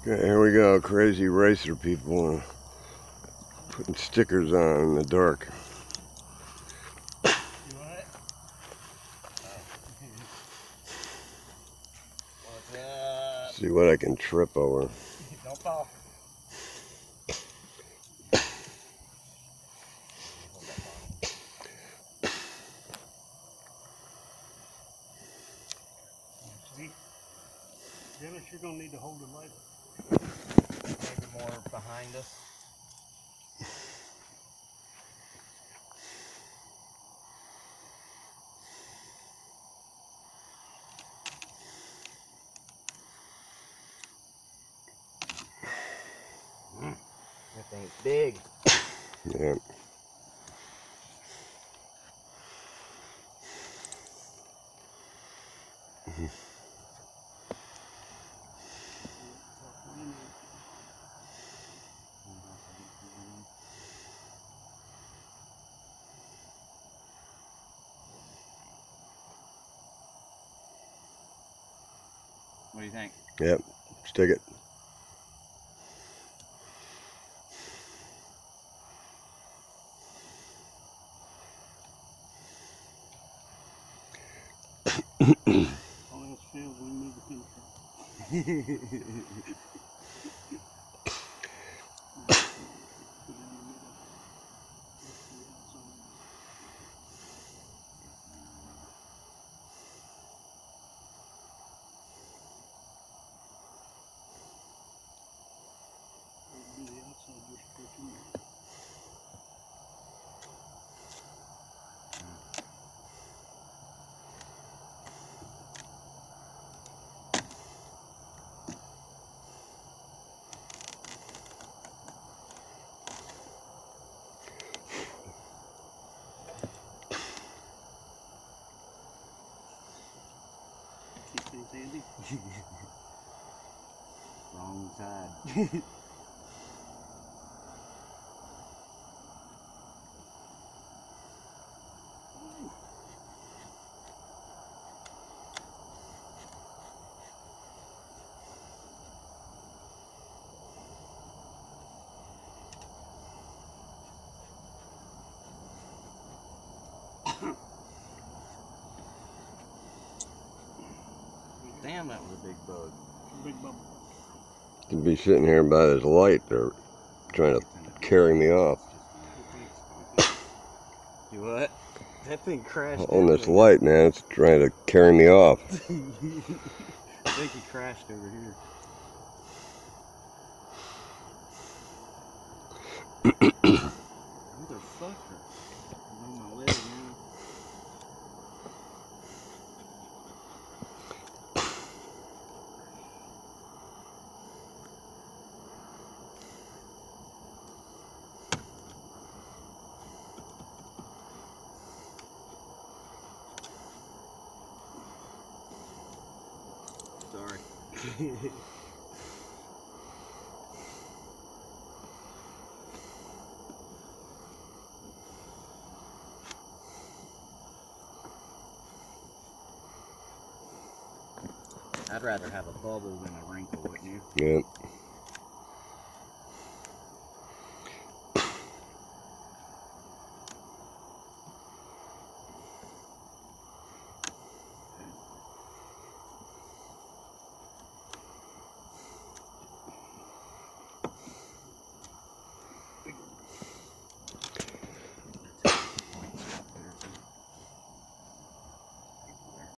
Okay, here we go, crazy racer people putting stickers on in the dark. You what? What's up? See what I can trip over. Don't fall. See? Dennis, you're going to need to hold the light up. Maybe more behind us. That thing's big. Yeah. What do you think? Yep, stick it. All else fails, we move the pin. Keep things handy. Wrong side. Damn, that was a big bug. Big bug. To be sitting here by this light, they're trying to carry me off. You what? That thing crashed On this light, man, it's trying to carry me off. I think he crashed over here. Motherfucker. I'm on my leg now. Sorry. I'd rather have a bubble than a wrinkle, wouldn't you? Yep.